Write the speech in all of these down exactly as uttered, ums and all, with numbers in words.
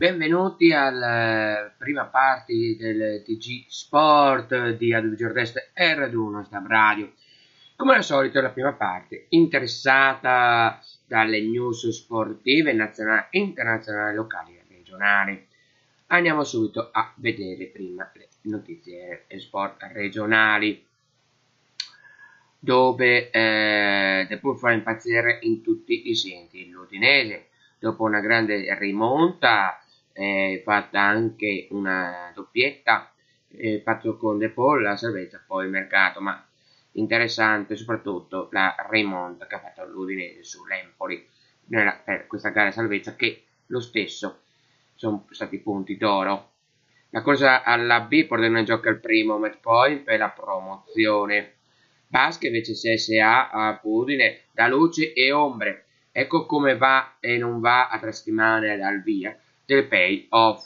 Benvenuti alla prima parte del T G Sport di Aduggiordest R uno Stab Radio. Come al solito la prima parte interessata dalle news sportive nazionali, internazionali, locali e regionali. Andiamo subito a vedere prima le notizie e sport regionali, dove eh, De Pur fa impazzire in tutti i sensi l'Udinese. Dopo una grande rimonta, eh, fatta anche una doppietta, eh, fatto con De Paul, la salvezza, poi il mercato, ma interessante soprattutto la rimonta che ha fatto l'Udinese sull'Empoli nella, per questa gara salvezza, che lo stesso sono stati punti d'oro. La corsa alla B porta in gioco al primo match point per la promozione. Basca invece S S A a Udine da luce e ombre. Ecco come va e non va a tre settimane dal via del pay-off.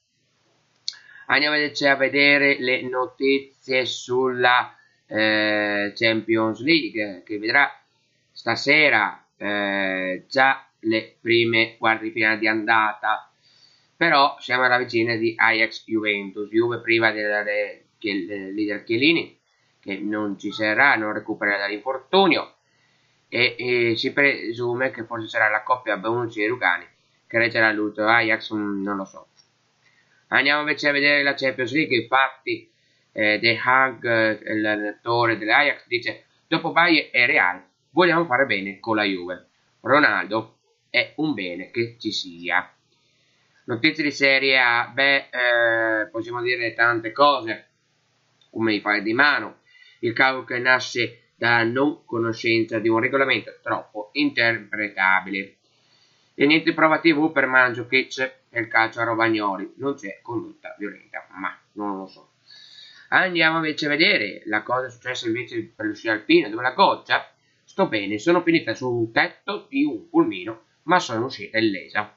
Andiamo invece a vedere le notizie sulla eh, Champions League, che vedrà stasera eh, già le prime quarti finali di andata. Però siamo alla vicina di Ajax Juventus. Juve priva del leader Chiellini, che non ci sarà, non recupera dall'infortunio. E, e si presume che forse sarà la coppia Bonucci e Rugani che reggerà l'ultimo. Ajax mh, non lo so. Andiamo invece a vedere la Champions League. Infatti eh, De Haag, eh, l'allenatore dell'Ajax, dice: dopo Bayern e Real vogliamo fare bene con la Juve. Ronaldo è un bene che ci sia. Notizie di Serie A. Beh, eh, possiamo dire tante cose, come i file di mano, il cavo che nasce da non conoscenza di un regolamento troppo interpretabile. E niente prova tivù per Mandzukic e il calcio a Romagnoli. Non c'è condotta violenta, ma non lo so. Andiamo invece a vedere la cosa successa invece per lo sci alpino, dove la goccia, sto bene, sono finita sul tetto di un pulmino, ma sono uscita illesa.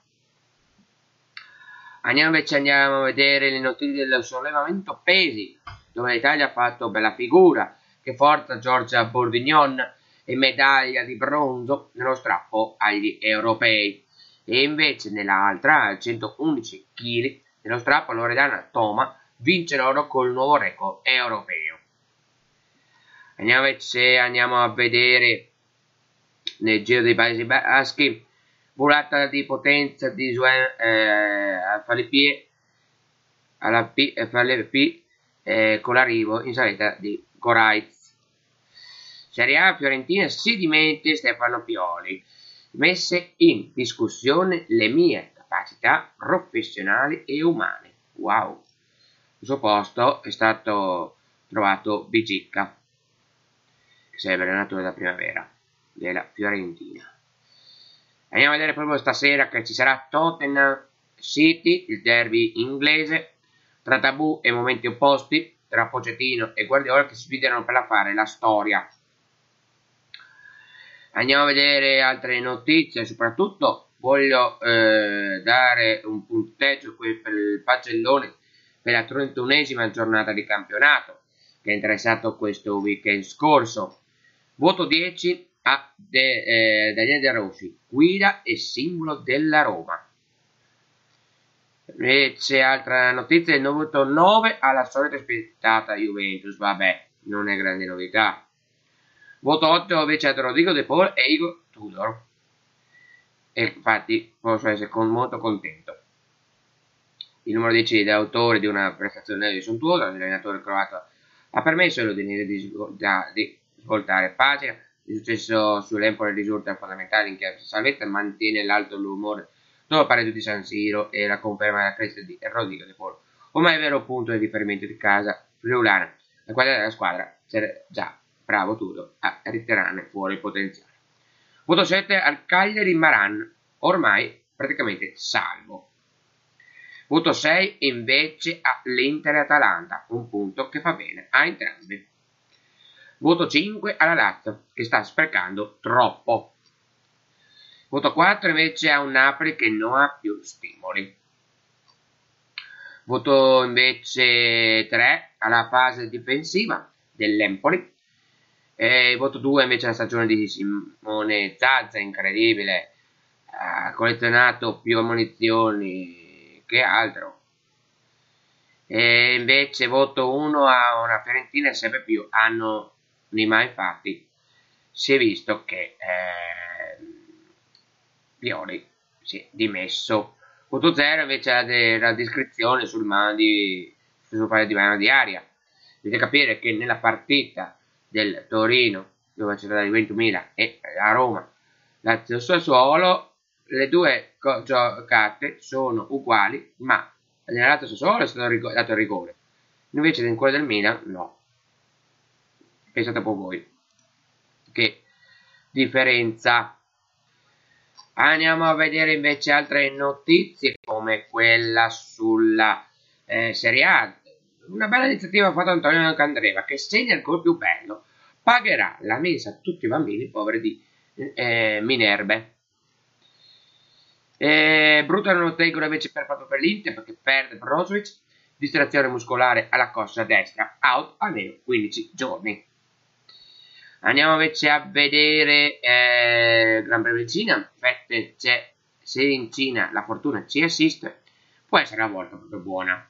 Andiamo invece andiamo a vedere le notizie del sollevamento pesi, dove l'Italia ha fatto bella figura, che forza Giorgia Bordignon e medaglia di bronzo nello strappo agli europei. E invece nell'altra, al centoundici chili, nello strappo Loredana Toma vince l'oro col nuovo record europeo. Andiamo invece andiamo a vedere nel giro dei Paesi Baschi, volata di potenza di Zuen eh, a Falipie alla P, eh, Falipie, eh, con l'arrivo in salita di Goraiz. Serie A, Fiorentina si dimentica Stefano Pioli, messe in discussione le mie capacità professionali e umane. Wow! Il suo posto è stato trovato Bicicca, che sarebbe l'allenatore della primavera della Fiorentina. Andiamo a vedere proprio stasera che ci sarà Tottenham City, il derby inglese, tra tabù e momenti opposti, tra Pochettino e Guardiola che si sfidano per la fare la storia. Andiamo a vedere altre notizie, soprattutto voglio eh, dare un punteggio qui per il pagellone per la trentunesima giornata di campionato, che è interessato questo weekend scorso. Voto dieci a De, eh, Daniele De Rossi, guida e simbolo della Roma. Invece altra notizia, il voto nove alla solita aspettata Juventus, vabbè, non è grande novità. Voto otto invece a Rodrigo De Paul e Igor Tudor, e infatti posso essere con, molto contento. Il numero dieci è autore di una prestazione sontuosa, l'allenatore croato ha permesso all'Udinese di, di svoltare pagina. Il successo sull'Empoli risulta fondamentale in chiave salvezza, mantiene l'alto l'umore dopo il pareggio di San Siro e la conferma della crescita di Rodrigo De Paul, ormai il vero punto di riferimento di casa friulana. La quadra della squadra c'era già bravo Tudor a ritirarne fuori il potenziale. Voto sette al Cagliari Maran, ormai praticamente salvo. Voto sei invece all'Inter Atalanta, un punto che fa bene a entrambi. Voto cinque alla Lazio, che sta sprecando troppo. Voto quattro invece a un Napoli che non ha più stimoli. Voto invece tre alla fase difensiva dell'Empoli. E voto due invece alla stagione di Simone Zazza, incredibile. Ha collezionato più ammonizioni che altro. E invece voto uno a una Fiorentina e sempre più hanno ma infatti si è visto che eh, Pioli si è dimesso. Voto zero invece la, la descrizione sul mandi sul paio di mano di aria. Dovete capire che nella partita del Torino dove c'era il ventimila e a Roma Lazio Sassuolo le due giocate sono uguali, ma nella Lazio Sassuolo è stato dato il rigore, invece in quello del Milan no. Pensate un po' voi che differenza. Andiamo a vedere invece altre notizie come quella sulla eh, Serie A. Una bella iniziativa fatta da Antonio Candreva che segna il gol più bello, pagherà la mensa a tutti i bambini poveri di eh, Minerbe. Eh, brutta notizia invece per, proprio per l'Inter perché perde Brozovic, distrazione muscolare alla coscia destra, out almeno quindici giorni. Andiamo invece a vedere eh, Gran Premio in Cina. Vettel c'è, se in Cina la fortuna ci assiste, può essere una volta proprio buona.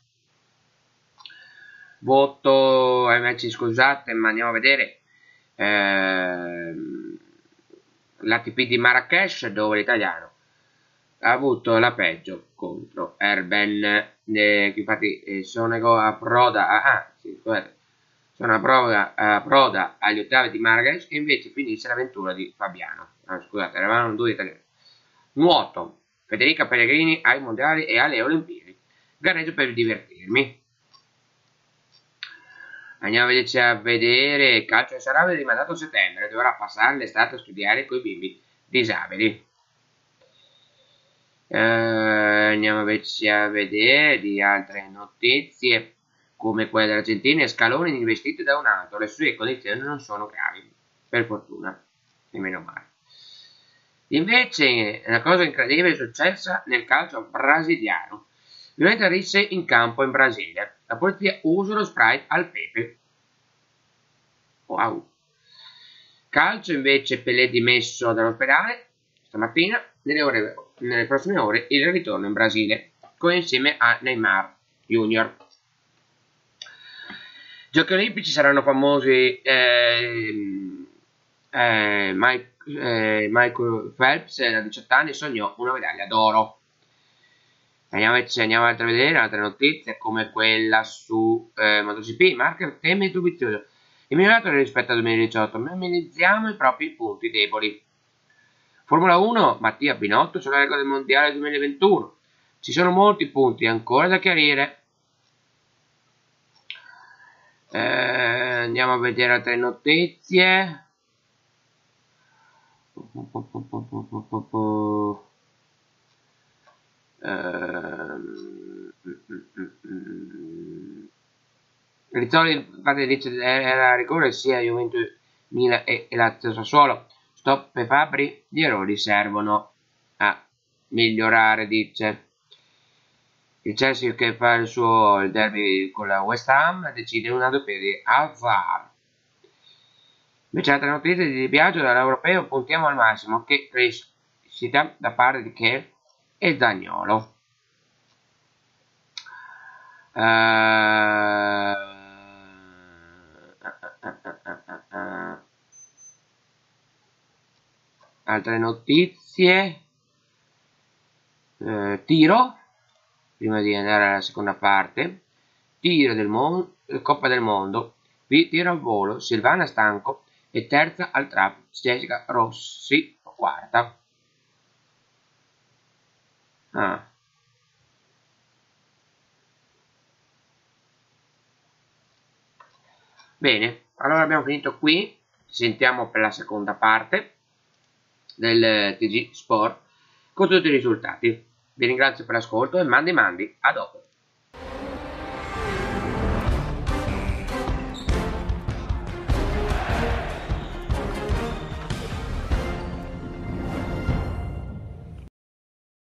Voto invece, scusate, ma andiamo a vedere eh, l'A T P di Marrakesh, dove l'italiano ha avuto la peggio contro Erben. Eh, infatti eh, Sonego approda ah, ah, sì, scusate, sono a prova, a proda agli ottavi di Marrakesh e invece finisce l'avventura di Fabiano. Ah, scusate, eravamo due italiani. Nuoto, Federica Pellegrini ai mondiali e alle Olimpiadi. Gareggio per divertirmi. Andiamo invece a vedere calcio e sarà rimandato a settembre, dovrà passare l'estate a studiare con i bimbi disabili. Eh, andiamo invece a vedere di altre notizie come quella dell'Argentina e Scaloni investito da un altro. Le sue condizioni non sono gravi, per fortuna, e meno male. Invece una cosa incredibile è successa nel calcio brasiliano. Violenta risse in campo in Brasile. La polizia usa lo spray al pepe. Wow. Calcio invece Pelé dimesso dall'ospedale stamattina. Nelle, ore, nelle prossime ore il ritorno in Brasile con insieme a Neymar Junior. Giochi olimpici saranno famosi eh, eh, Mike, eh, Michael Phelps da diciotto anni sognò una medaglia d'oro. Andiamo, andiamo a vedere altre notizie come quella su eh, MotoGP. Marker teme il vizioso il migliorato rispetto al duemiladiciotto, minimizziamo i propri punti deboli. Formula uno, Mattia Binotto sulla regola del mondiale duemilaventuno. Ci sono molti punti ancora da chiarire. Eh, andiamo a vedere altre notizie. Rizzoli infatti dice era a rigore sia Juventus, Milan e Lazio Sassuolo. Stop e Fabri, gli errori servono a migliorare, dice. Il Chelsea che fa il suo il derby con la West Ham decide una doppia di Hazard. Invece altre notizie di Di Biagio dall'Europeo, puntiamo al massimo che crescita da parte di Kerr e Zaniolo. Uh, altre notizie. Uh, tiro. Prima di andare alla seconda parte, tiro del mondo, Coppa del Mondo, tiro al volo, Silvana Stanco e terza al trap, Jessica Rossi quarta. Ah. Bene, allora abbiamo finito qui, ci sentiamo per la seconda parte del T G Sport con tutti i risultati. Vi ringrazio per l'ascolto e mandi mandi, a dopo.